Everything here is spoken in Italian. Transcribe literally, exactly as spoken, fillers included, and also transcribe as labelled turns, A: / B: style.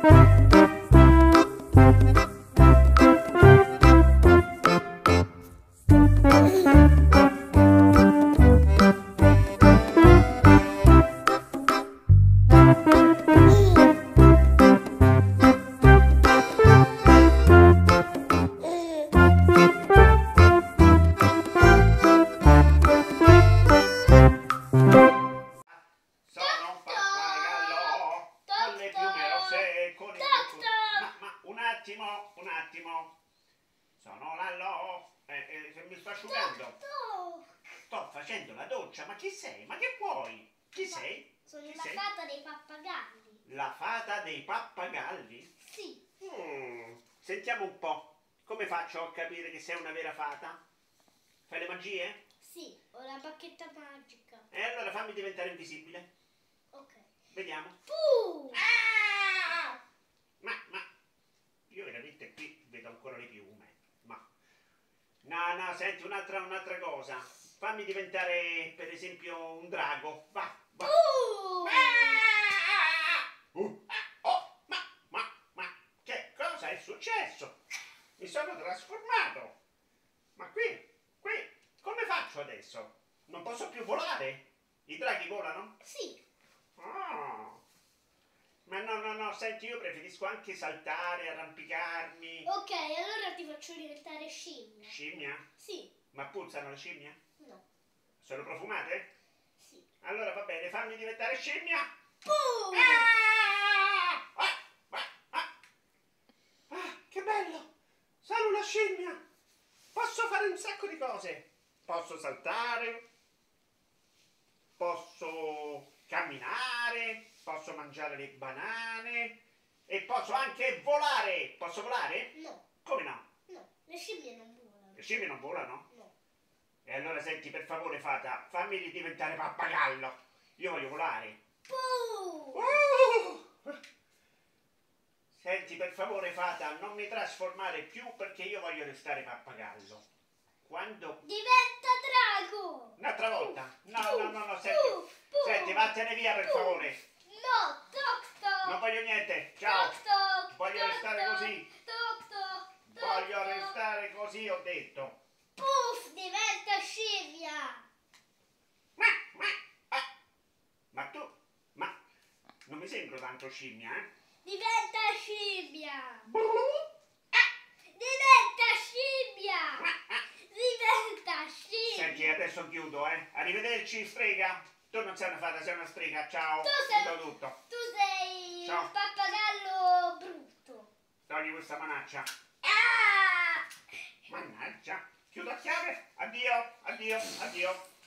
A: Un attimo, sono Lallo, eh, eh, mi sto asciugando. Sto facendo la doccia, ma chi sei? Ma che vuoi? Chi
B: ma
A: sei?
B: Sono
A: chi
B: la
A: sei?
B: fata dei pappagalli.
A: La fata dei pappagalli?
B: Sì.
A: Mm, sentiamo un po', come faccio a capire che sei una vera fata? Fai le magie?
B: Sì, ho la bacchetta magica.
A: E allora fammi diventare invisibile.
B: Ok.
A: Vediamo.
B: Puh!
A: Ah! Ma, ma, io veramente qui vedo ancora le piume. Ma, no, no, senti, un'altra un'altra cosa. Fammi diventare, per esempio, un drago. Va, va.
B: Uh!
A: Ah! Uh! Oh, ma, ma, ma, che cosa è successo? Mi sono trasformato. Ma qui, qui, come faccio adesso? Non posso più volare? I draghi volano?
B: Sì.
A: Ah. Ma no, no, no, senti, io preferisco anche saltare, arrampicarmi.
B: Ok, allora ti faccio diventare scimmia.
A: Scimmia?
B: Sì.
A: Ma puzzano le scimmie?
B: No.
A: Sono profumate?
B: Sì.
A: Allora va bene, fammi diventare scimmia.
B: Puh!
A: Ah! Ah! Ah! Ah! Ah, che bello! Sono una scimmia! Posso fare un sacco di cose. Posso saltare, posso camminare, posso mangiare le banane e posso anche volare. Posso volare?
B: No.
A: Come no?
B: No, le scimmie non volano.
A: Le scimmie non volano?
B: No.
A: E allora senti, per favore fata, fammi diventare pappagallo. Io voglio volare.
B: Puh!
A: Uh! Senti, per favore fata, non mi trasformare più perché io voglio restare pappagallo. Quando...
B: Diventa drago!
A: Un'altra volta? No,
B: Puh,
A: no, no, no, senti.
B: puh, puh,
A: Senti, vattene via per
B: puh.
A: favore.
B: No, toc toc!
A: Non voglio niente. Ciao.
B: Toc toc!
A: Voglio
B: toc,
A: restare
B: toc,
A: così.
B: Toc toc! toc,
A: Voglio
B: toc.
A: restare così, ho detto.
B: Puff, diventa scimmia!
A: Ma, ma, ah. Ma tu, ma non mi sembro tanto scimmia, eh?
B: Diventa scimmia!
A: Ah.
B: Diventa scimmia!
A: Ah, ah.
B: Diventa scimmia!
A: Senti, adesso chiudo, eh? Arrivederci, strega. Tu non sei una fata, sei una strega. Ciao.
B: Tu sei,
A: Chiudo tutto.
B: tu sei
A: Ciao.
B: un pappagallo brutto!
A: Togli questa manaccia.
B: Ah!
A: Mannaggia. Chiudo a chiave. Addio, addio, addio.